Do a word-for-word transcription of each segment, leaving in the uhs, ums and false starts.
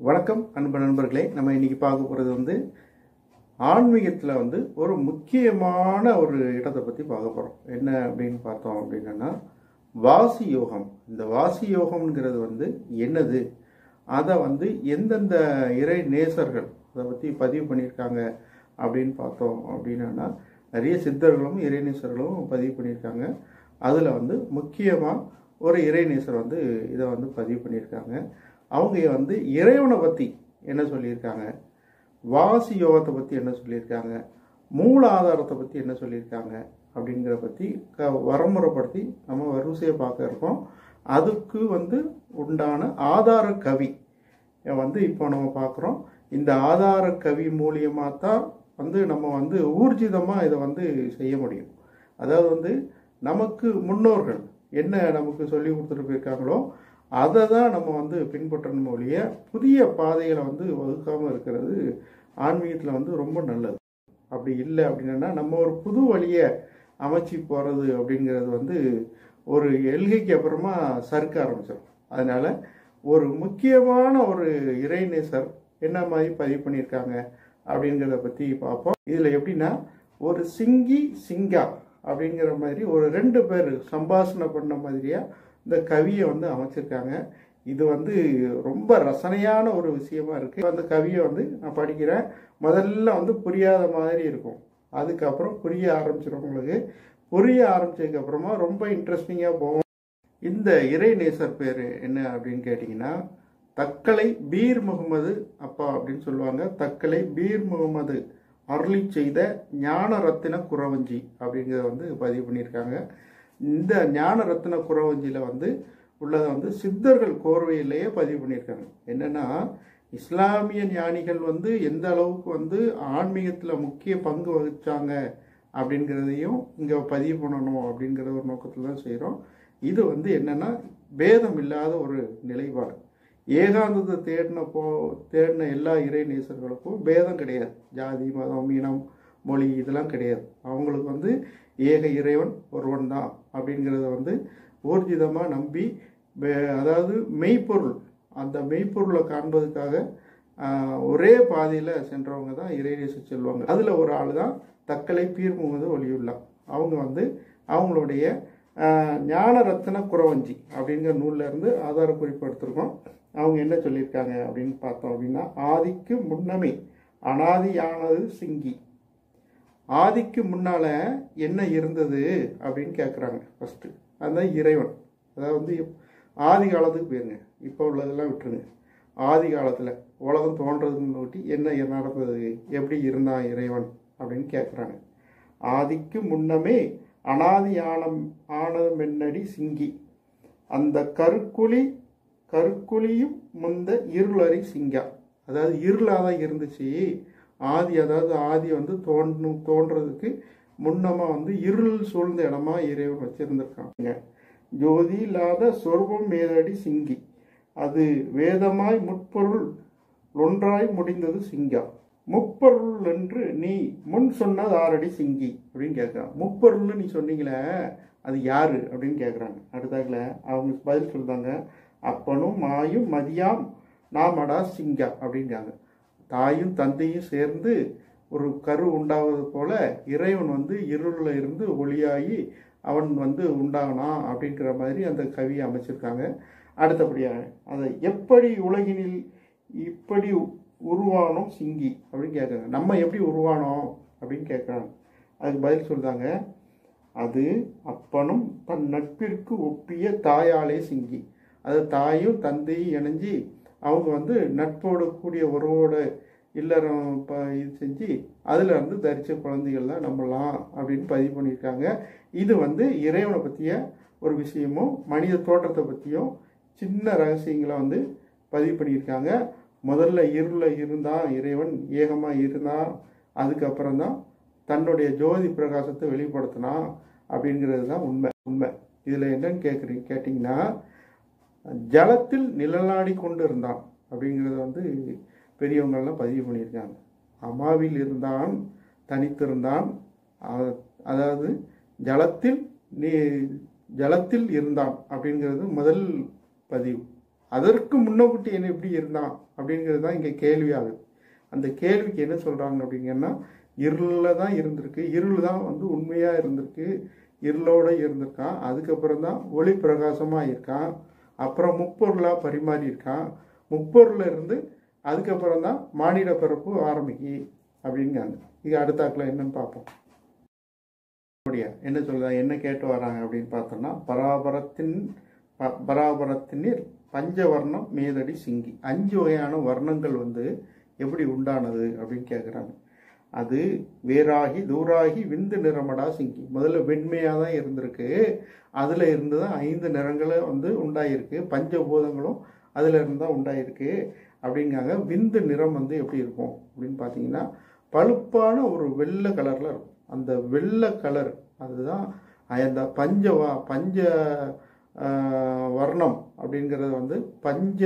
வணக்கம் அன்பு நண்பர்களே. நம்ம இன்னைக்கு பார்க்க போகிறது வந்து ஆன்மீகத்தில் வந்து ஒரு முக்கியமான ஒரு இடத்தை பற்றி பார்க்க போகிறோம். என்ன அப்படின்னு பார்த்தோம் அப்படின்னா வாசி யோகம். இந்த வாசி யோகம்ங்கிறது வந்து என்னது, அதை வந்து எந்தெந்த இறை நேசர்கள் அதை பற்றி பதிவு பண்ணியிருக்காங்க அப்படின்னு பார்த்தோம் அப்படின்னா நிறைய சித்தர்களும் இறைநேசர்களும் பதிவு பண்ணியிருக்காங்க. அதில் வந்து முக்கியமாக ஒரு இறைநேசர் வந்து இதை வந்து பதிவு பண்ணியிருக்காங்க. அவங்க வந்து இறைவனை பற்றி என்ன சொல்லியிருக்காங்க, வாசி யோகத்தை பற்றி என்ன சொல்லியிருக்காங்க, மூல ஆதாரத்தை பற்றி என்ன சொல்லியிருக்காங்க அப்படிங்கிற பற்றி க வரமுறைப்படுத்தி நம்ம வரிசையை பார்க்க இருக்கோம். அதுக்கு வந்து உண்டான ஆதார கவி வந்து இப்போ நம்ம பார்க்குறோம். இந்த ஆதார கவி மூலியமாக தான் வந்து நம்ம வந்து ஊர்ஜிதமாக இதை வந்து செய்ய முடியும். அதாவது வந்து நமக்கு முன்னோர்கள் என்ன நமக்கு சொல்லி கொடுத்துட்டு போயிருக்காங்களோ அதை தான் நம்ம வந்து பின்பற்றணும் ஒழிய புதிய பாதைகளை வந்து வகுக்காமல் இருக்கிறது ஆன்மீகத்தில் வந்து ரொம்ப நல்லது. அப்படி இல்லை அப்படின்னா நம்ம ஒரு புது வழியை அமைச்சு போகிறது அப்படிங்கிறது வந்து ஒரு எல்கைக்கு அப்புறமா சறுக்க ஆரம்பிச்சிடும். அதனால் ஒரு முக்கியமான ஒரு இறைநேசர் என்ன மாதிரி பதிவு பண்ணியிருக்காங்க அப்படிங்கிறத பற்றி பார்ப்போம். இதில் எப்படின்னா ஒரு சிங்கி சிங்கா அப்படிங்கிற மாதிரி ஒரு ரெண்டு பேர் சம்பாஷணை பண்ண மாதிரியாக இந்த கவியை வந்து அமைச்சிருக்காங்க. இது வந்து ரொம்ப ரசனையான ஒரு விஷயமா இருக்குது. அந்த கவியை வந்து நான் படிக்கிறேன். முதல்ல வந்து புரியாத மாதிரி இருக்கும், அதுக்கப்புறம் புரிய ஆரம்பிச்சிடும். உங்களுக்கு புரிய ஆரம்பிச்சதுக்கப்புறமா ரொம்ப இன்ட்ரெஸ்டிங்காக போகும். இந்த இறைநேசர் பேர் என்ன அப்படின்னு கேட்டிங்கன்னா தக்கலை பீர் முகமது அப்பா அப்படின்னு சொல்லுவாங்க. தக்கலை பீர் முகமது அருளி செய்த ஞான ரத்தின குறவஞ்சி அப்படிங்கிறத வந்து பதிவு பண்ணியிருக்காங்க. இந்த ஞான ரத்தின குறவஞ்சியில் வந்து உள்ளதை வந்து சித்தர்கள் கோர்வையிலேயே பதிவு பண்ணியிருக்காங்க. என்னென்னா இஸ்லாமிய ஞானிகள் வந்து எந்த அளவுக்கு வந்து ஆன்மீகத்தில் முக்கிய பங்கு வகித்தாங்க அப்படிங்கிறதையும் இங்கே பதிவு பண்ணணும் அப்படிங்கிற ஒரு நோக்கத்தில் தான் செய்கிறோம். இது வந்து என்னென்னா பேதம் இல்லாத ஒரு நிலைப்பாடு. ஏகாந்தத்தை தேடின போ தேடின எல்லா இறை நேசர்களுக்கும் பேதம் கிடையாது. ஜாதி மதம் இனம் மொழி இதெல்லாம் கிடையாது. அவங்களுக்கு வந்து ஏக இறைவன் ஒருவன் தான் அப்படிங்கிறத வந்து ஊர்ஜிதமாக நம்பி, அதாவது மெய்ப்பொருள், அந்த மெய்ப்பொருளை காண்பதுக்காக ஒரே பாதையில் சென்றவங்க தான் இறைநேசர் செல்வாங்க. அதில் ஒரு ஆள் தான் தக்கலை பீர் முகமது ஒலியுல்லா. அவங்க வந்து அவங்களுடைய ஞான ரத்தின குறவஞ்சி அப்படிங்கிற நூலில் இருந்து ஆதார குறிப்பு எடுத்திருக்கோம். அவங்க என்ன சொல்லியிருக்காங்க அப்படின்னு பார்த்தோம் அப்படின்னா ஆதிக்கு முன்னமே அனாதியானது சிங்கி. ஆதிக்கு முன்னால் என்ன இருந்தது அப்படின்னு கேட்குறாங்க. ஃபஸ்ட்டு அதுதான் இறைவன். அதாவது வந்து ஆதி காலத்துக்கு போயிருங்க, இப்போ உள்ளதெல்லாம் விட்டுருங்க. ஆதி காலத்தில் உலகம் தோன்றதுக்கு முன்னாடி என்ன நடந்தது, எப்படி இருந்தான் இறைவன் அப்படின்னு கேட்குறாங்க. ஆதிக்கு முன்னமே அனாதியான ஆனது மென்னடி சிங்கி, அந்த கருக்குழி கருக்குழியும் முந்த இருளறி சிங்கா. அதாவது இருளாக தான் இருந்துச்சு ஆதி. அதாவது ஆதி வந்து தோன்று தோன்றதுக்கு முன்னமாக வந்து இருள் சூழ்ந்த இடமா இறைவன் வச்சிருந்திருக்காங்க. ஜோதி இல்லாத சொர்பம் மேதடி சிங்கி, அது வேதமாய் முற்பொருள் ஒன்றாய் முடிந்தது சிங்கா. முப்பொருள் என்று நீ முன் சொன்னது ஆறடி சிங்கி அப்படின்னு கேட்குறான். முப்பொருள்னு நீ சொன்னீங்களே அது யாரு அப்படின்னு கேட்குறாங்க. அடுத்தாக்கில் அவங்க பதில் சொல்றாங்க, அப்பனும் மாயும் மதியாம் நாமடா சிங்கா அப்படிங்காங்க. தாயும் தந்தையும் சேர்ந்து ஒரு கரு உண்டாவது போல இறைவன் வந்து இருளில் இருந்து ஒளியாகி அவன் வந்து உண்டாகனா அப்படிங்கிற மாதிரி அந்த கவியை அமைச்சிருக்காங்க. அடுத்தபடியாக அதை எப்படி உலகினில் இப்படி உருவானோம் சிங்கி அப்படின்னு கேட்குறாங்க. நம்ம எப்படி உருவானோம் அப்படின்னு கேட்குறாங்க. அதுக்கு பதில் சொல்றாங்க, அது அப்பனும் தன் நட்பிற்கு ஒப்பிய தாயாலே சிங்கி. அது தாயும் தந்தையும் இணைஞ்சி அவங்க வந்து நட்போடு கூடிய உறவோட இல்லறம் ப இது செஞ்சு அதில் வந்து தரிச்ச குழந்தைகள் தான் நம்பலாம் அப்படின்னு பதிவு பண்ணியிருக்காங்க. இது வந்து இறைவனை பற்றிய ஒரு விஷயமும் மனித தோற்றத்தை பற்றியும் சின்ன ரகசியங்களை வந்து பதிவு பண்ணியிருக்காங்க. முதல்ல இருளில் இருந்தால் இறைவன் ஏகமாக இருந்தால், அதுக்கப்புறம் தான் தன்னுடைய ஜோதி பிரகாசத்தை வெளிப்படுத்தினா அப்படிங்கிறது தான் உண்மை உண்மை இதில் என்னன்னு கேட்குறீங்க கேட்டிங்கன்னா ஜலத்தில் நிழலாடி கொண்டு இருந்தான் அப்படிங்கிறத வந்து பெரியவங்கள்லாம் பதிவு பண்ணியிருக்காங்க. அம்மாவில் இருந்தான் தனித்திருந்தான், அதாவது ஜலத்தில் நீ ஜலத்தில் இருந்தான் அப்படிங்கிறது முதல் பதிவு. அதற்கு முன்னகுட்டி என்ன எப்படி இருந்தான் அப்படிங்கிறது தான் இங்கே கேள்வியாகுது. அந்த கேள்விக்கு என்ன சொல்கிறாங்க அப்படிங்கன்னா, இருளில் தான் இருந்திருக்கு, இருள் தான் வந்து உண்மையாக இருந்திருக்கு, இருளோடு இருந்திருக்கான், அதுக்கப்புறம் தான் ஒளி பிரகாசமாக இருக்கான், அப்புறம் முப்பொருளாக பரிமாறி இருக்கான், முப்பொருளில் இருந்து அதுக்கப்புறம் தான் மானிட பிறப்பு ஆரம்பிக்கி அப்படிங்காங்க. இது அடுத்தாக்கில் என்னன்னு பார்ப்போம். அப்படியா என்ன சொல்லுறாங்க, என்ன கேட்டு வராங்க அப்படின்னு பார்த்தோம்னா, பராபரத்தின் ப பராபரத்தினில் பஞ்சவர்ணம் மேதடி சிங்கி, அஞ்சு வகையான வர்ணங்கள் வந்து எப்படி உண்டானது அப்படின்னு கேட்குறாங்க. அது வேறாகி தூராகி விந்து நிறமடா சிங்கி, முதல்ல வெண்மையாக தான் இருந்திருக்கு, அதில் இருந்து தான் ஐந்து நிறங்களை வந்து உண்டாயிருக்கு, பஞ்சபூதங்களும் அதில் இருந்து தான் உண்டாயிருக்கு அப்படிங்காங்க. விந்து நிறம் வந்து எப்படி இருக்கும் அப்படின்னு பார்த்தீங்கன்னா, பழுப்பான ஒரு வெள்ளை கலரில் இருக்கும். அந்த வெள்ளை கலர் அதுதான் அந்த பஞ்சவா பஞ்ச வர்ணம் அப்படிங்கிறது வந்து பஞ்ச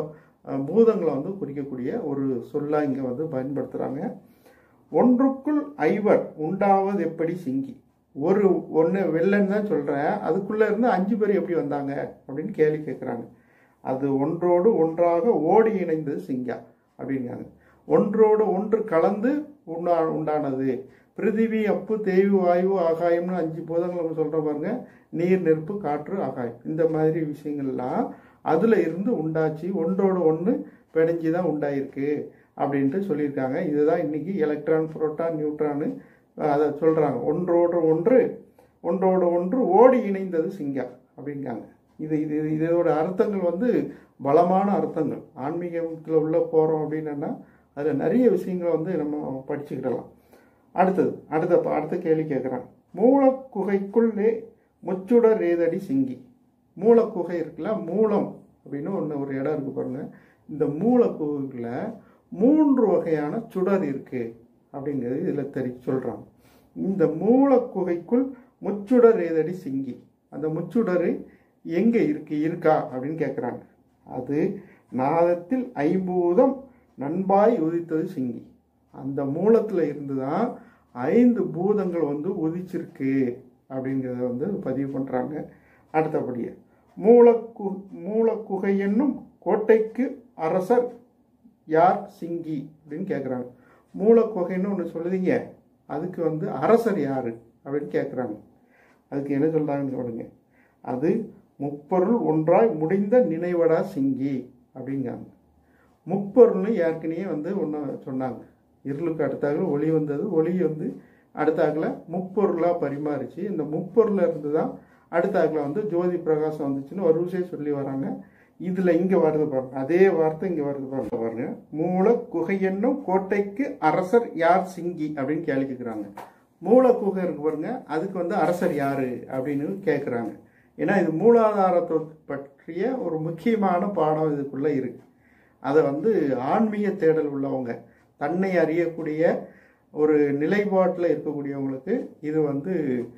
பூதங்களை வந்து குறிக்கக்கூடிய ஒரு சொல்லாக இங்கே வந்து பயன்படுத்துகிறாங்க. ஒன்றுக்குள் ஐவர் உண்டாவது எப்படி சிங்கி, ஒரு ஒன்று வெள்ளன்னு தான் சொல்கிறேன், அதுக்குள்ளே இருந்து அஞ்சு பேர் எப்படி வந்தாங்க அப்படின்னு கேள்வி கேட்குறாங்க. அது ஒன்றோடு ஒன்றாக ஓடி இணைந்தது சிங்கா அப்படிங்காங்க. ஒன்றோடு ஒன்று கலந்து உண்டா உண்டானது பிருத்திவி அப்பு தேவி வாயு ஆகாயம்னு அஞ்சு பூதங்கள் நம்ம சொல்கிற பாருங்க, நீர் நெருப்பு காற்று ஆகாயம், இந்த மாதிரி விஷயங்கள்லாம் அதில் இருந்து உண்டாச்சு, ஒன்றோடு ஒன்று பிணைஞ்சி தான் உண்டாயிருக்கு அப்படின்ட்டு சொல்லியிருக்காங்க. இதுதான் இன்றைக்கி எலக்ட்ரான் புரோட்டான் நியூட்ரானு அதை சொல்கிறாங்க. ஒன்றோடு ஒன்று ஒன்றோடு ஒன்று ஓடி இணைந்தது சிங்கா அப்படிங்காங்க. இது இது இதோட அர்த்தங்கள் வந்து பலமான அர்த்தங்கள். ஆன்மீகத்தில் உள்ள போகிறோம் அப்படின்னா அதில் நிறைய விஷயங்களை வந்து நம்ம படிச்சுக்கிடலாம். அடுத்தது அடுத்த அடுத்த கேள்வி கேட்குறாங்க. மூலக்குகைக்குள்ளே முச்சுடர் ரேதடி சிங்கி, மூலக்குகை இருக்குல்ல, மூலம் அப்படின்னு ஒன்று ஒரு இடம் இருக்குது பாருங்கள். இந்த மூலக்குகையில் மூன்று வகையான சுடர் இருக்குது அப்படிங்கிறது இதில் தெரி சொல்கிறாங்க. இந்த மூலக்குகைக்குள் முச்சுடர் ரேதடி சிங்கி, அந்த முச்சுடர் எங்கே இருக்கு இருக்கா அப்படின்னு கேட்குறாங்க. அது நாதத்தில் ஐம்பூதம் நண்பாய் உதித்தது சிங்கி, அந்த மூலத்தில் இருந்து தான் ஐந்து பூதங்கள் வந்து உதிச்சிருக்கு அப்படிங்கிறத வந்து பதிவு பண்ணுறாங்க. அடுத்தபடியே மூலக்கு மூலக்குகை என்னும் கோட்டைக்கு அரசர் யார் சிங்கி அப்படின்னு கேட்குறாங்க. மூலக்குகைன்னு ஒன்று சொல்லுதீங்க, அதுக்கு வந்து அரசர் யார் அப்படின்னு கேட்குறாங்க. அதுக்கு என்ன சொல்கிறாங்கன்னு சொல்லுங்க. அது முப்பொருள் ஒன்றாய் முடிந்த நினைவடா சிங்கி அப்படிங்காங்க. முப்பொருள்னு ஏற்கனவே வந்து ஒன்று சொன்னாங்க. இருளுக்கு அடுத்தாக ஒளி வந்தது, ஒளி வந்து அடுத்தாக்கில் முப்பொருளாக பரிமாறிச்சு, இந்த முப்பொருளில் இருந்து தான் அடுத்தாக்கில் வந்து ஜோதி பிரகாசம் வந்துச்சுன்னு ஒரு விஷயம் சொல்லி வராங்க. இதில் இங்கே வருது பாருங்க, அதே வார்த்தை இங்கே வருது பாருங்க பாருங்க மூல குகை என்னும் கோட்டைக்கு அரசர் யார் சிங்கி அப்படின்னு கேள்வி கேட்குறாங்க. மூல குகை இருக்கு பாருங்க, அதுக்கு வந்து அரசர் யார் அப்படின்னு கேட்குறாங்க. ஏன்னா இது மூலாதாரத்தை பற்றிய ஒரு முக்கியமான பாடம் இதுக்குள்ளே இருக்குது. அதை வந்து ஆன்மீக தேடல் உள்ளவங்க, தன்னை அறியக்கூடிய ஒரு நிலைப்பாட்டில் இருக்கக்கூடியவங்களுக்கு இது வந்து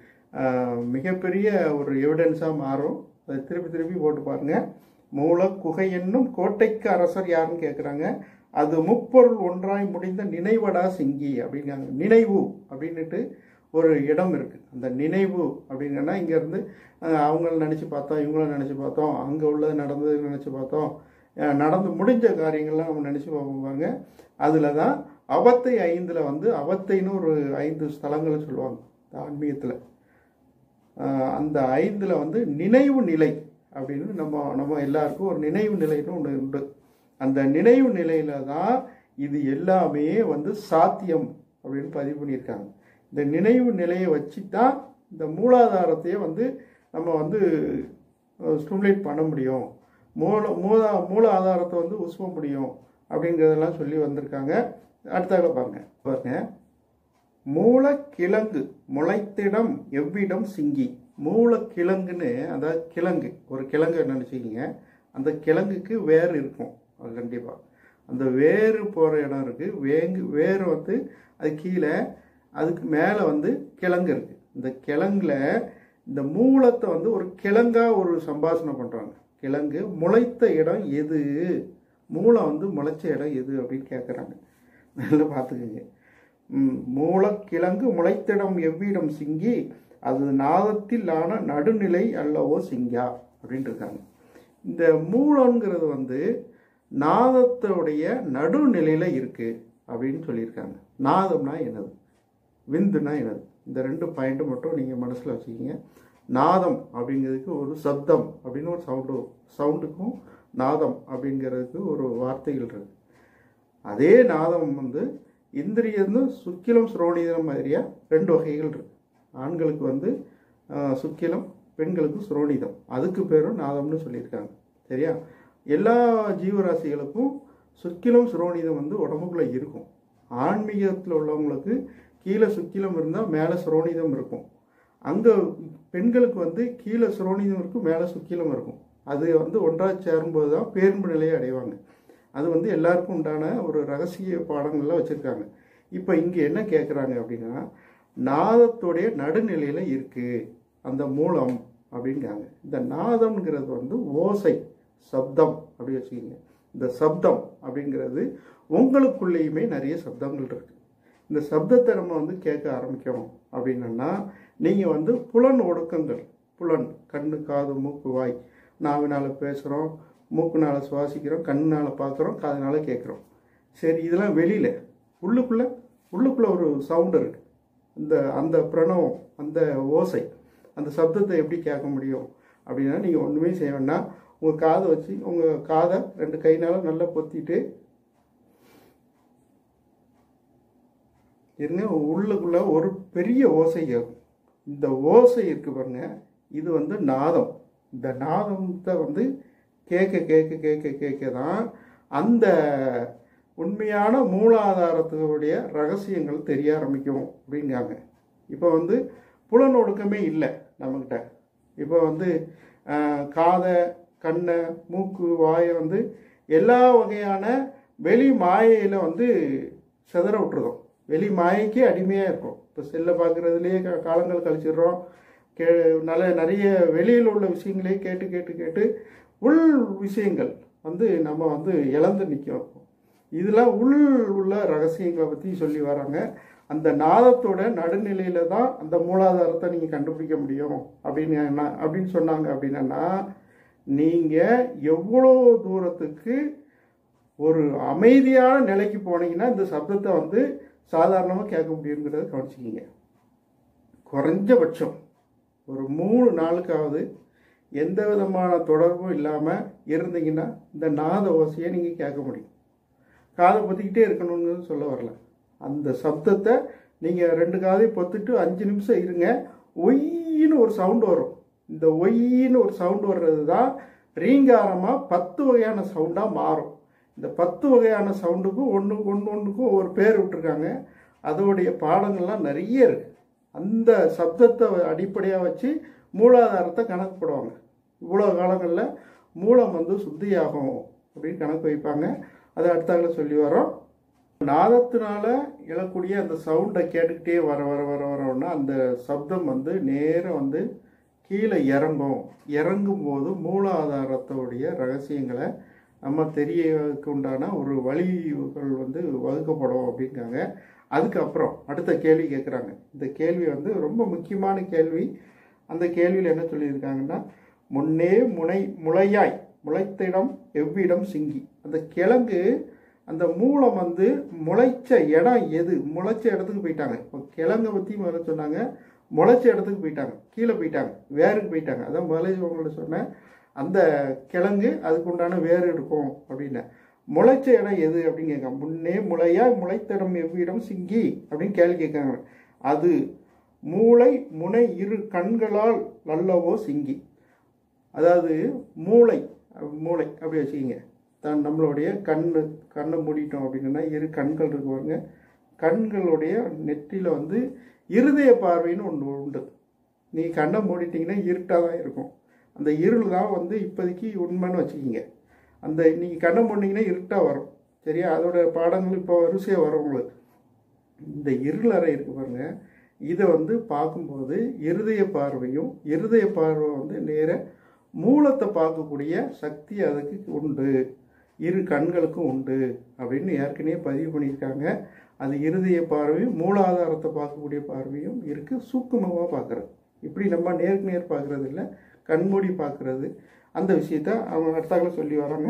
மிகப்பெரிய ஒரு எவிடன்ஸாக மாறும். அதை திருப்பி திருப்பி போட்டு பாருங்கள். மூல குகை என்னும் கோட்டைக்கு அரசர் யாருன்னு கேட்குறாங்க. அது முப்பொருள் ஒன்றாய் முடிந்த நினைவடா சிங்கி அப்படிங்காங்க. நினைவு அப்படின்ட்டு ஒரு இடம் இருக்குது. அந்த நினைவு அப்படிங்கன்னா இங்கேருந்து அவங்கள நினச்சி பார்த்தோம், இவங்கள நினச்சி பார்த்தோம், அங்கே உள்ளது நடந்தது நினச்சி பார்த்தோம், நடந்து முடிஞ்ச காரியங்கள்லாம் நம்ம நினச்சி பார்ப்பாங்க. அதில் தான் அவத்தை ஐந்தில் வந்து அவத்தைன்னு ஒரு ஐந்து ஸ்தலங்களை சொல்லுவாங்க ஆன்மீகத்தில். அந்த ஐந்தில் வந்து நினைவு நிலை அப்படின்னு நம்ம நம்ம எல்லாருக்கும் ஒரு நினைவு நிலைன்னு ஒன்று உண்டு. அந்த நினைவு நிலையில தான் இது எல்லாமே வந்து சாத்தியம் அப்படின்னு பதிவு பண்ணியிருக்காங்க. இந்த நினைவு நிலையை வச்சு தான் இந்த மூலாதாரத்தையே வந்து நம்ம வந்து ஸ்டிமுலேட் பண்ண முடியும், மூல மூல மூல ஆதாரத்தை வந்து உசுவ முடியும் அப்படிங்கிறதெல்லாம் சொல்லி வந்திருக்காங்க. அடுத்தாக பாருங்க பாருங்க மூலக்கிழங்கு முளைத்திடம் எவ்விடம் சிங்கி. மூலக்கிழங்குன்னு அதாவது கிழங்கு, ஒரு கிழங்கு நினச்சிக்கிங்க, அந்த கிழங்குக்கு வேர் இருக்கும். அது கண்டிப்பாக அந்த வேறு போகிற இடம் இருக்குது. வேங்கு வேர் வந்து அது கீழே, அதுக்கு மேலே வந்து கிழங்கு இருக்குது. இந்த கிழங்குல இந்த மூலத்தை வந்து ஒரு கிழங்காக ஒரு சம்பாஷணை பண்ணுறாங்க. கிழங்கு முளைத்த இடம் எது, மூலம் வந்து முளைச்ச இடம் எது அப்படின்னு கேட்குறாங்க. நல்லா பார்த்துக்குங்க. மூலக்கிழங்கு முளைத்திடம் எவ்விடம் சிங்கி, அது நாதத்தில் ஆன நடுநிலை அல்லவோ சிங்கா அப்படின்ட்டு இருக்காங்க. இந்த மூலங்கிறது வந்து நாதத்தோடைய நடுநிலையில் இருக்குது அப்படின்னு சொல்லியிருக்காங்க. நாதம்னா என்னது, விந்துனா என்னது, இந்த ரெண்டு பாயிண்ட்டு மட்டும் நீங்கள் மனசில் வச்சுக்கிங்க. நாதம் அப்படிங்கிறதுக்கு ஒரு சப்தம் அப்படின்னு ஒரு சவுண்டு, சவுண்டுக்கும் நாதம் அப்படிங்கிறதுக்கு ஒரு வார்த்தைகள் இருக்குது. அதே நாதம் வந்து இந்திரியந்து சுக்கிலம் சுரோனிதம் மாதிரியாக ரெண்டு வகைகள் இருக்குது. ஆண்களுக்கு வந்து சுக்கிலம், பெண்களுக்கு சுரோனிதம், அதுக்கு பேரும் நாதம்னு சொல்லியிருக்காங்க. சரியா? எல்லா ஜீவராசிகளுக்கும் சுக்கிலம் சுரோனிதம் வந்து உடம்புக்குள்ளே இருக்கும். ஆன்மீகத்தில் உள்ளவங்களுக்கு கீழே சுக்கிலம் இருந்தால் மேலே சுரோனிதம் இருக்கும். அங்கே பெண்களுக்கு வந்து கீழே சுரோனிதம் இருக்கும், மேலே சுக்கிலம் இருக்கும். அது வந்து ஒன்றாக சேரும்போது தான் பேர்ம்பு நிலையை அடைவாங்க. அது வந்து எல்லாருக்கும் உண்டான ஒரு ரகசிய பாடங்கள்லாம் வச்சுருக்காங்க. இப்போ இங்கே என்ன கேட்குறாங்க அப்படின்னா, நாதத்துடைய நடுநிலையில் இருக்குது அந்த மூலம் அப்படிங்காங்க. இந்த நாதம்ங்கிறது வந்து ஓசை, சப்தம் அப்படி வச்சுக்கிங்க. இந்த சப்தம் அப்படிங்கிறது உங்களுக்குள்ளேயுமே நிறைய சப்தங்கள் இருக்குது. இந்த சப்தத்தை நம்ம வந்து கேட்க ஆரம்பிக்கணும் அப்படின்னா, நீங்கள் வந்து புலன் ஒடுக்கங்கள், புலன் கண்ணு, காது, மூக்கு, வாய், நாவினால் பேசுகிறோம், மூக்குனால் சுவாசிக்கிறோம், கண்ணால் பார்க்குறோம், காதுனால கேட்குறோம். சரி, இதெல்லாம் வெளியில். உள்ளுக்குள்ளே உள்ளுக்குள்ளே ஒரு சவுண்டு இருக்குது. இந்த அந்த பிரணவம், அந்த ஓசை, அந்த சப்தத்தை எப்படி கேட்க முடியும் அப்படின்னா, நீங்கள் ஒன்றுமே செய்ய வேண்டாம். உங்கள் காதை வச்சு உங்கள் காதை ரெண்டு கைனாலும் நல்லா பொத்திட்டு இருங்க. உள்ளுக்குள்ளே ஒரு பெரிய ஓசை கேட்கும். இந்த ஓசை இருக்கு பாருங்க, இது வந்து நாதம். இந்த நாதத்தை வந்து கேட்க கேட்க கேட்க கேட்க தான் அந்த உண்மையான மூலாதாரத்துடைய ரகசியங்கள் தெரிய ஆரம்பிக்கும் அப்படிங்காங்க. இப்போ வந்து புலனொடுக்கமே இல்லை நம்மக்கிட்ட. இப்போ வந்து காதை, கண்ணை, மூக்கு, வாயை வந்து எல்லா வகையான வெளி மாயையில் வந்து சிதற விட்டுருதோம். வெளி மாயைக்கே அடிமையாக இருக்கும். இப்போ செல்லை பார்க்குறதுலேயே காலங்கள் கழிச்சிடுறோம். கே நல்ல நிறைய வெளியில் உள்ள விஷயங்களே கேட்டு கேட்டு கேட்டு உள் விஷயங்கள் வந்து நம்ம வந்து இழந்து நிற்கும். இதெல்லாம் உள் உள்ள ரகசியங்களை பற்றி சொல்லி வராங்க. அந்த நாதத்தோட நடுநிலையில் தான் அந்த மூலாதாரத்தை நீங்கள் கண்டுபிடிக்க முடியும் அப்படின்னு என்ன அப்படின்னு சொன்னாங்க. அப்படின்னா, நீங்கள் எவ்வளோ தூரத்துக்கு ஒரு அமைதியான நிலைக்கு போனீங்கன்னா இந்த சப்தத்தை வந்து சாதாரணமாக கேட்க முடியுங்கிறத கவனிச்சிக்கிங்க. குறைஞ்சபட்சம் ஒரு மூணு நாளுக்காவது எந்த விதமான தொடர்பும் இல்லாமல் இருந்தீங்கன்னா இந்த நாத ஓசையை நீங்கள் கேட்க முடியும். காதை பொத்திக்கிட்டே இருக்கணும்னு சொல்ல வரல. அந்த சப்தத்தை நீங்கள் ரெண்டு காதையும் பொத்துட்டு அஞ்சு நிமிஷம் இருங்க. ஒய்ன்னு ஒரு சவுண்டு வரும். இந்த ஒய்ன்னு ஒரு சவுண்டு வர்றது தான் ரீங்காரமாக பத்து வகையான சவுண்டாக மாறும். இந்த பத்து வகையான சவுண்டுக்கும் ஒன்றுக்கு ஒன்று ஒன்றுக்கும் ஒரு பேர் விட்டுருக்காங்க. அதோடைய பாடங்கள்லாம் நிறைய இருக்குது. அந்த சப்தத்தை அடிப்படையாக வச்சு மூலாதாரத்தை கணக்கு போடுவாங்க. இவ்வளோ காலங்களில் மூலம் வந்து சுத்தியாகும் அப்படின்னு கணக்கு வைப்பாங்க. அதை அடுத்தாங்கள சொல்லி வரோம். நாதத்தினால எழக்கூடிய அந்த சவுண்டை கேட்டுக்கிட்டே வர வர வர வரோன்னா அந்த சப்தம் வந்து நேரம் வந்து கீழே இறங்கும். இறங்கும் போது மூலாதாரத்தோடைய ரகசியங்களை நம்ம தெரியக்கு உண்டான ஒரு வழிகள் வந்து வகுக்கப்படும் அப்படிங்காங்க. அதுக்கப்புறம் அடுத்த கேள்வி கேட்குறாங்க. இந்த கேள்வி வந்து ரொம்ப முக்கியமான கேள்வி. அந்த கேள்வியில் என்ன சொல்லியிருக்காங்கன்னா, முன்னே முனை முளையாய் முளைத்திடம் எவ்விடம் சிங்கி. அந்த கிழங்கு, அந்த மூலம் வந்து முளைச்ச இடம் எது, முளைச்ச இடத்துக்கு போயிட்டாங்க. இப்போ கிழங்கை பற்றி முதல்ல சொன்னாங்க, முளைச்ச இடத்துக்கு போயிட்டாங்க, கீழே போயிட்டாங்க, வேருக்கு போயிட்டாங்க. அதான் முதல்ல உங்களை சொன்னேன், அந்த கிழங்கு அதுக்கு உண்டான வேறு இருக்கும் அப்படின்னு. முளைச்ச இடம் எது அப்படின்னு கேட்காங்க. முன்னே முளையா முளைத்திடம் எவ்விடம் சிங்கி அப்படின்னு கேள்வி கேட்காங்க. அது மூளை முனை இரு கண்களால் நல்லவோ சிங்கி. அதாவது மூளை மூளை அப்படி வச்சுக்கிங்க. தான் நம்மளுடைய கண்ணு கண்ணை மூடிட்டோம் அப்படின்னா இரு கண்கள் இருக்கு பாருங்க. கண்களுடைய நெற்றியில் வந்து இருதய பார்வைன்னு ஒன்று உண்டு. நீ கண்ணை மூடிட்டிங்கன்னா இருட்டாக தான் இருக்கும். அந்த இருள் தான் வந்து இப்போதைக்கு உண்மைன்னு வச்சுக்கிங்க. அந்த நீங்கள் கண்ணை மூடினீங்கன்னா இருட்டாக வரும். சரியா? அதோட பாடங்கள் இப்போ வரிசையாக வரும் உங்களுக்கு. இந்த இருள் அறை இருக்கு பாருங்க, இதை வந்து பார்க்கும்போது இருதய பார்வையும், இருதய பார்வை வந்து நேர மூலத்தை பார்க்கக்கூடிய சக்தி அதுக்கு உண்டு, இரு கண்களுக்கும் உண்டு அப்படின்னு ஏற்கனவே பதிவு பண்ணியிருக்காங்க. அது இருதய பார்வையும் மூலாதாரத்தை பார்க்கக்கூடிய பார்வையும் இருக்குது. சூக்குமமாக பார்க்குறது. இப்படி நம்ம நேருக்கு நேர் பார்க்குறது இல்லை, கண்மூடி பார்க்குறது. அந்த விஷயத்த அவங்க அடுத்தாங்கள சொல்லி வராங்க.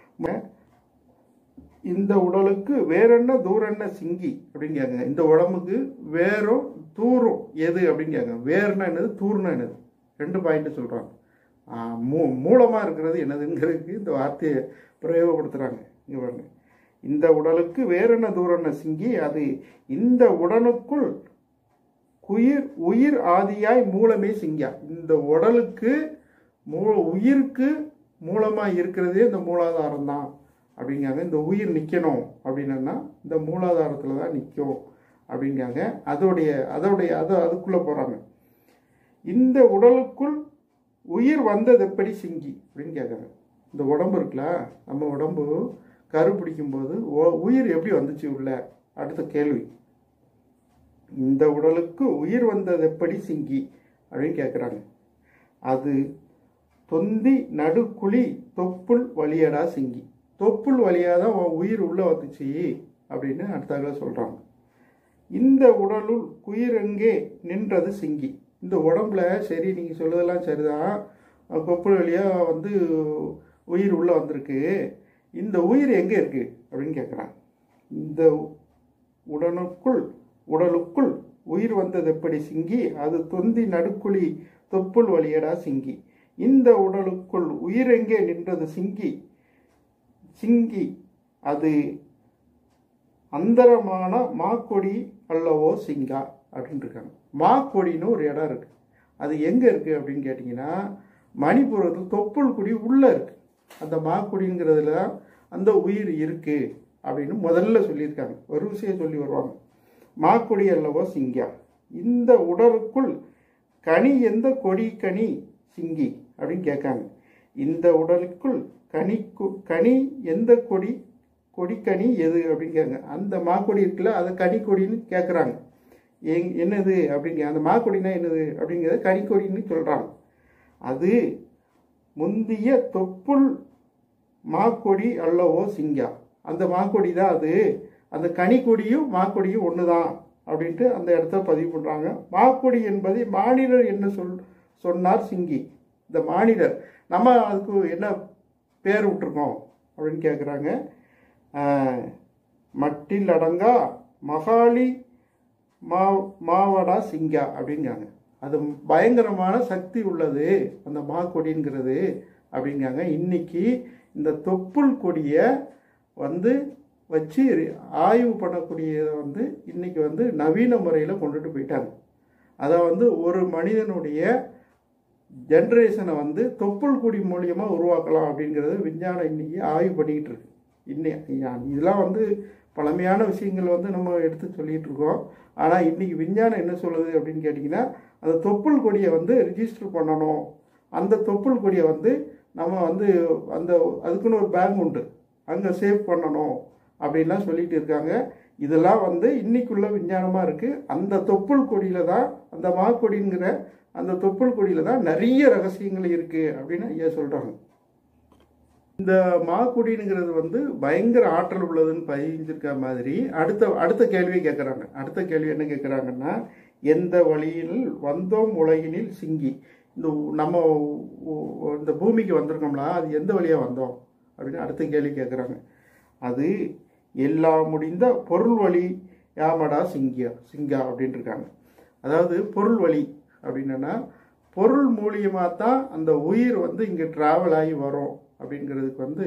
இந்த உடலுக்கு வேறென்ன தூரென்ன சிங்கி அப்படின்னு கேட்குங்க. இந்த உடம்புக்கு வேறும் தூரும் எது அப்படின்னு கேட்குங்க. வேறுனா என்னது, தூர்னா என்னது, ரெண்டு பாயிண்ட் சொல்கிறாங்க. மூ மூலமாக இருக்கிறது என்னதுங்கிறதுக்கு இந்த வார்த்தையை பிரயோகப்படுத்துகிறாங்க. இங்கே பாருங்க, இந்த உடலுக்கு வேறென்ன தூரென்ன சிங்கி, அது இந்த உடலுக்குள் உயிர் உயிர் ஆதியாய் மூலமே சிங்கா. இந்த உடலுக்கு மூ உயிருக்கு மூலமாக இருக்கிறதே இந்த மூலாதாரம் தான் அப்படிங்காங்க. இந்த உயிர் நிற்கணும் அப்படின்னா இந்த மூலாதாரத்தில் தான் நிற்கும் அப்படிங்காங்க. அதோடைய அதோடைய அது அதுக்குள்ளே போகிறாங்க. இந்த உடலுக்குள் உயிர் வந்தது எப்படி சிங்கி அப்படின்னு கேட்குறாங்க. இந்த உடம்பு இருக்குல்ல, நம்ம உடம்பு கரு பிடிக்கும்போது உயிர் எப்படி வந்துச்சு உள்ள, அடுத்த கேள்வி. இந்த உடலுக்கு உயிர் வந்தது எப்படி சிங்கி அப்படின்னு கேட்குறாங்க. அது தொந்தி நடுக்குழி தொப்புள் வழியடா சிங்கி. தொப்புள் வழியாக தான் உயிர் உள்ளே வந்துச்சு அப்படின்னு அடுத்தாக சொல்கிறாங்க. இந்த உடலுள் குயிர் எங்கே நின்றது சிங்கி. இந்த உடம்புல சரி நீங்கள் சொல்லுதெல்லாம் சரிதான், தொப்புள் வழியாக வந்து உயிர் உள்ளே வந்திருக்கு, இந்த உயிர் எங்கே இருக்குது அப்படின்னு கேட்குறாங்க. இந்த உடலுக்குள் உடலுக்குள் உயிர் வந்தது எப்படி சிங்கி, அது தொந்தி நடுக்குழி தொப்புள் வழியடா சிங்கி. இந்த உடலுக்குள் உயிர் எங்கே நின்றது சிங்கி சிங்கி அது அந்தரமான மாக்கொடி அல்லவோ சிங்கா அப்படின்னு இருக்காங்க. மாக்கொடின்னு ஒரு இடம் இருக்கு, அது எங்கே இருக்குது அப்படின்னு கேட்டிங்கன்னா மணிப்பூரத்தில் தொப்புள் குடி உள்ளே இருக்குது. அந்த மாக்கொடிங்கிறதுல அந்த உயிர் இருக்குது அப்படின்னு முதல்ல சொல்லியிருக்காங்க. ஒரு விஷயம் சொல்லி வருவாங்க, மாக்கொடி அல்லவோ சிங்கா. இந்த உடலுக்குள் கனி எந்த கொடி கனி சிங்கி அப்படின்னு கேட்காங்க. இந்த உடலுக்குள் கனி கனி எந்த கொடி கொடிக்கனி எது அப்படின்னு கேட்குங்க. அந்த மாக்கொடி இருக்குல்ல, அதை கனிக்கொடின்னு கேட்குறாங்க. எங் என்னது அப்படிங்க, அந்த மாக்கொடினா என்னது அப்படிங்கிறத கனிக்கொடின்னு சொல்கிறாங்க. அது முந்திய தொப்புள் மாக்கொடி அல்லவோ சிங்கா. அந்த மாக்கொடி தான் அது, அந்த கனிக்கொடியும் மாக்கொடியும் ஒன்று தான் அப்படின்ட்டு அந்த இடத்த பதிவு பண்ணுறாங்க. மாக்கொடி என்பது மானிடர் என்ன சொல் சொன்னார் சிங்கி. இந்த மானிடர் நம்ம அதுக்கு என்ன பேர் விட்டுருக்கோம் அப்படின்னு கேட்குறாங்க. மட்டில் அடங்கா மகாளி மா மாவடா சிங்கா அப்படிங்காங்க. அது பயங்கரமான சக்தி உள்ளது அந்த மாக்கொடிங்கிறது அப்படிங்காங்க. இன்னைக்கு இந்த தொப்புள் கொடியை வந்து வச்சு ஆய்வு பண்ணக்கூடியதை வந்து இன்னைக்கு வந்து நவீன முறையில் கொண்டுட்டு போயிட்டாங்க. அதை வந்து ஒரு மனிதனுடைய ஜென்ரேஷனை வந்து தொப்புள் கொடி மூலியமாக உருவாக்கலாம் அப்படிங்கிறது விஞ்ஞானம் இன்னைக்கு ஆய்வு பண்ணிக்கிட்டு இருக்கு. இன்னைக்கு இதெல்லாம் வந்து பழமையான விஷயங்கள் வந்து நம்ம எடுத்து சொல்லிகிட்டு இருக்கோம். ஆனால் இன்றைக்கி விஞ்ஞானம் என்ன சொல்லுது அப்படின்னு கேட்டிங்கன்னா, அந்த தொப்புள் கொடியை வந்து ரிஜிஸ்டர் பண்ணணும், அந்த தொப்புள் கொடியை வந்து நம்ம வந்து அந்த அதுக்குன்னு ஒரு பேங்க் உண்டு, அங்கே சேவ் பண்ணணும் அப்படின்லாம் சொல்லிட்டு இருக்காங்க. இதெல்லாம் வந்து இன்னைக்குள்ள விஞ்ஞானமாக இருக்குது. அந்த தொப்புள் கொடியில் தான், அந்த மாக்கொடிங்கிற அந்த தொப்புள் கொடியில் தான் நிறைய ரகசியங்கள் இருக்குது அப்படின்னு ஐயா சொல்கிறாங்க. இந்த மாக்கொடிங்கிறது வந்து பயங்கர ஆற்றல் உள்ளதுன்னு பதிஞ்சிருக்க மாதிரி அடுத்த அடுத்த கேள்வி கேட்குறாங்க. அடுத்த கேள்வி என்ன கேட்குறாங்கன்னா, எந்த வழியில் வந்தோம் உலகினில் சிங்கி. இந்த நம்ம இந்த பூமிக்கு வந்திருக்கோம்ல, அது எந்த வழியாக வந்தோம் அப்படின்னு அடுத்த கேள்வி கேட்குறாங்க. அது எல்லாம் முடிந்த பொருள் வழி யாமடா சிங்கியா சிங்கா அப்படின்னு இருக்காங்க. அதாவது பொருள் வழி அப்படின்னா பொருள் மூலியமாக தான் அந்த உயிர் வந்து இங்கே ட்ராவல் ஆகி வரும் அப்படிங்கிறதுக்கு வந்து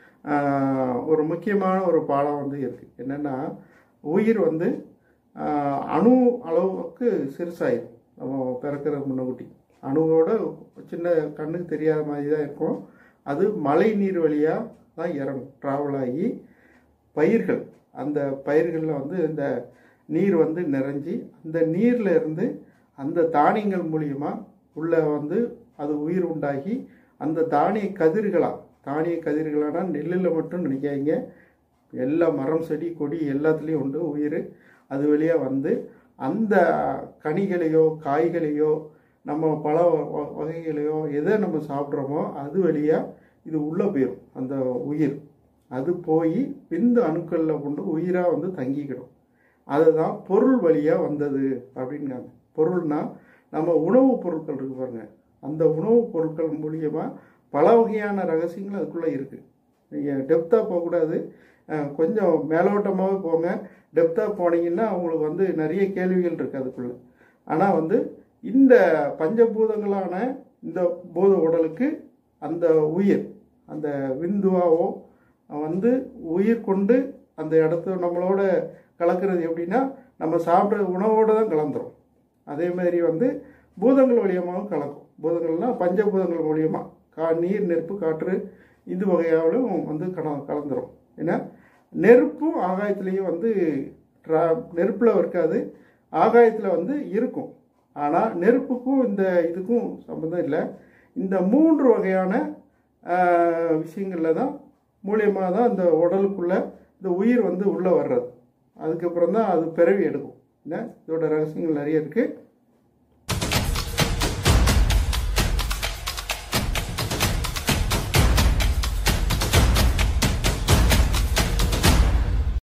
ஒரு முக்கியமான ஒரு பாடம் வந்து இருக்குது. என்னென்னா, உயிர் வந்து அணு அளவுக்கு சிறுசாயிடும். நம்ம பிறக்கிற முன்னகுட்டி அணுவோட சின்ன கண்ணுக்கு தெரியாத மாதிரி தான் இருக்கும். அது மழை நீர் வழியாக தான் இறங்கும், ட்ராவல் ஆகி பயிர்கள், அந்த பயிர்களில் வந்து இந்த நீர் வந்து நிறைஞ்சி அந்த நீரில் இருந்து அந்த தானியங்கள் மூலியமாக உள்ள வந்து அது உயிர் உண்டாகி அந்த தானிய கதிர்களாக, தானிய கதிர்களானா நெல்லில் மட்டும் நினைக்காதீங்க, எல்லா மரம் செடி கொடி எல்லாத்துலேயும் உண்டு உயிர். அது வழியாக வந்து அந்த கனிகளையோ காய்களையோ நம்ம பல வகைகளையோ எதை நம்ம சாப்பிட்றோமோ அது வழியாக இது உள்ளே போயிடும் அந்த உயிர். அது போய் விந்து அணுக்களில் கொண்டு உயிராக வந்து தங்கிக்கிடும். அதுதான் பொருள் வழியாக வந்தது அப்படிங்காங்க. பொருள்னா நம்ம உணவுப் பொருட்கள் இருக்கு பாருங்க, அந்த உணவுப் பொருட்கள் மூலியமாக பல வகையான ரகசியங்கள் அதுக்குள்ளே இருக்குது. நீங்கள் டெப்த்தாக போகக்கூடாது, கொஞ்சம் மேலோட்டமாகவே போங்க. டெப்த்தாக போனீங்கன்னா உங்களுக்கு வந்து நிறைய கேள்விகள் இருக்குது அதுக்குள்ளே. ஆனால் வந்து இந்த பஞ்சபூதங்களான இந்த பூத உடலுக்கு அந்த உயிர், அந்த விந்துவாவோ வந்து உயிர் கொண்டு அந்த இடத்த நம்மளோட கலக்கிறது எப்படின்னா, நம்ம சாப்பிட்ற உணவோடு தான் கலந்துரும். அதே மாதிரி வந்து பூதங்கள் வழியமாகவும் கலக்கும். பூதங்கள்னால் பஞ்சபூதங்கள் மூலியமாக கா நீர், நெருப்பு, காற்று இது வகையாலும் வந்து கல கலந்துரும். ஏன்னா நெருப்பும் ஆகாயத்துலேயும் வந்து ட்ரா நெருப்பில் இருக்காது, ஆகாயத்தில் வந்து இருக்கும். ஆனால் நெருப்புக்கும் இந்த இதுக்கும் சம்மந்தம் இல்லை. இந்த மூன்று வகையான விஷயங்களில் தான் மூலியமாக தான் இந்த உடலுக்குள்ளே இந்த உயிர் வந்து உள்ளே வர்றது. அதுக்கப்புறம் தான் அது பிறவி எடுக்கும். என்ன இதோட ரகசியங்கள் நிறைய இருக்குது.